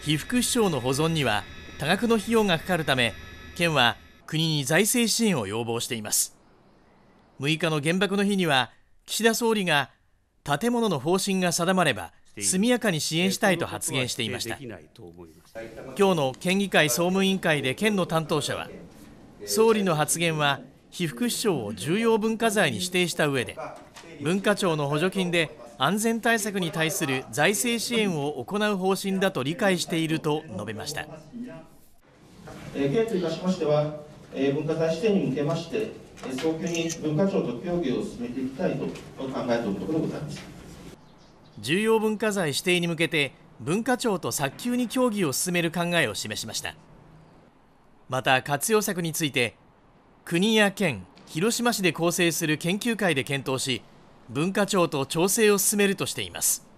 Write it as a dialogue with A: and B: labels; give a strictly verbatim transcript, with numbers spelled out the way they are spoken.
A: 被服支廠の保存には多額の費用がかかるため、県は国に財政支援を要望しています。むいかの原爆の日には、岸田総理が建物の方針が定まれば速やかに支援したいと発言していました。今日の県議会総務委員会で県の担当者は、総理の発言は被服支廠を重要文化財に指定した上で、文化庁の補助金で安全対策に対する財政支援を行う方針だと理解していると述べました。
B: 県といたしましては、文化財指定に向けまして早急に文化庁と協議を進めていきたいと考えているところでございます。
A: 重要文化財指定に向けて文化庁と早急に協議を進める考えを示しました。また活用策について、国や県、広島市で構成する研究会で検討し、文化庁と調整を進めるとしています。